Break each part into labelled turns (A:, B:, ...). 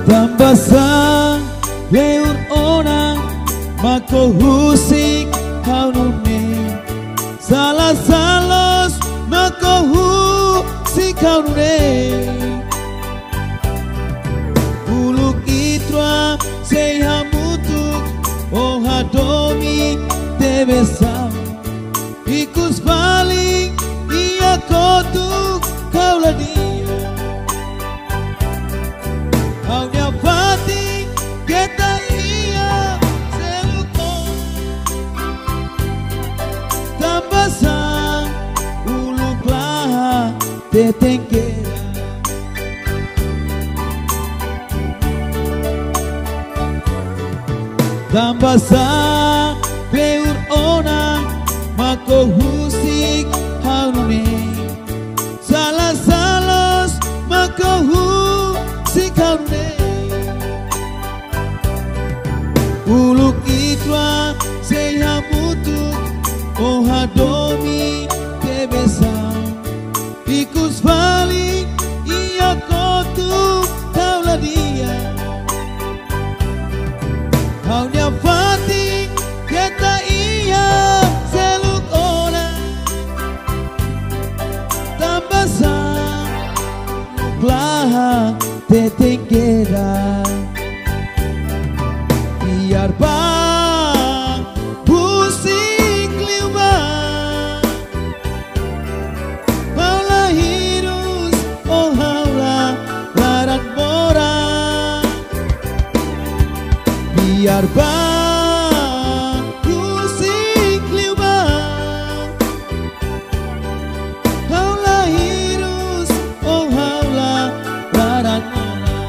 A: Tambasa leur ona mako husik kaunune salah salos mako husik kaunune uluk itra sehamutuk oh hadomi tebesa ikus paling ia kotuk kaulah dia kau nyapati kita iya selukon tambasang uluklah tetengkera tambasang beur ona mako husik haunune salah salos mako husik haunune uluk itwa sehamutuk oh hadomi tebesau ikus balik ia kotuk kaulah dia kau nyapati kita iya seluk ona tambasang uluklah tetengkera biar bang pusing liubang maulah hirus oh haulah larat borang biar bang pusing liubang haulah hirus oh haulah larat borang.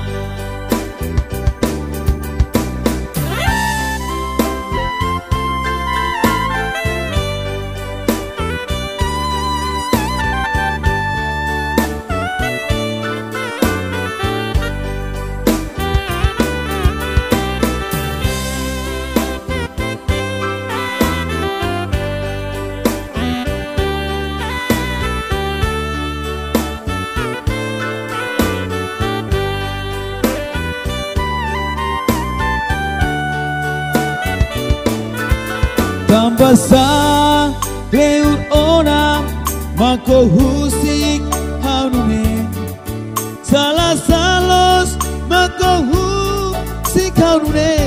A: Tambasa leur ona mako husik haunune salah salos mako husik haunune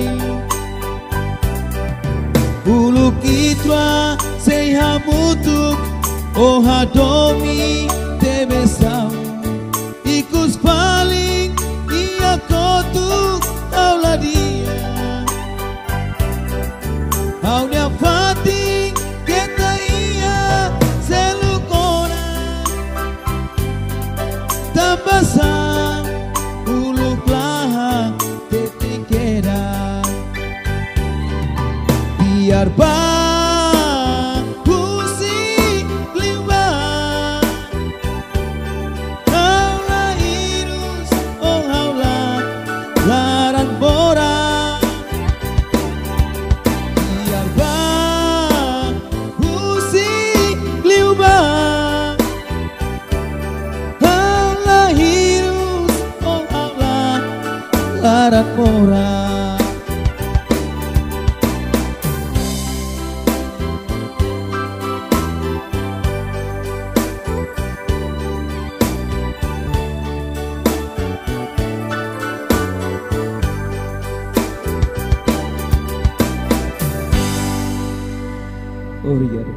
A: uluk itwa sehamutuk oh hadomi tebesau ikus paling ia kotuk kaulah dia kau nyapati kita iya selukona tambasang uluklah tetengkera biar bang pusing limbang haulah hirus oh haulah laran borang larat borang. Oh iya.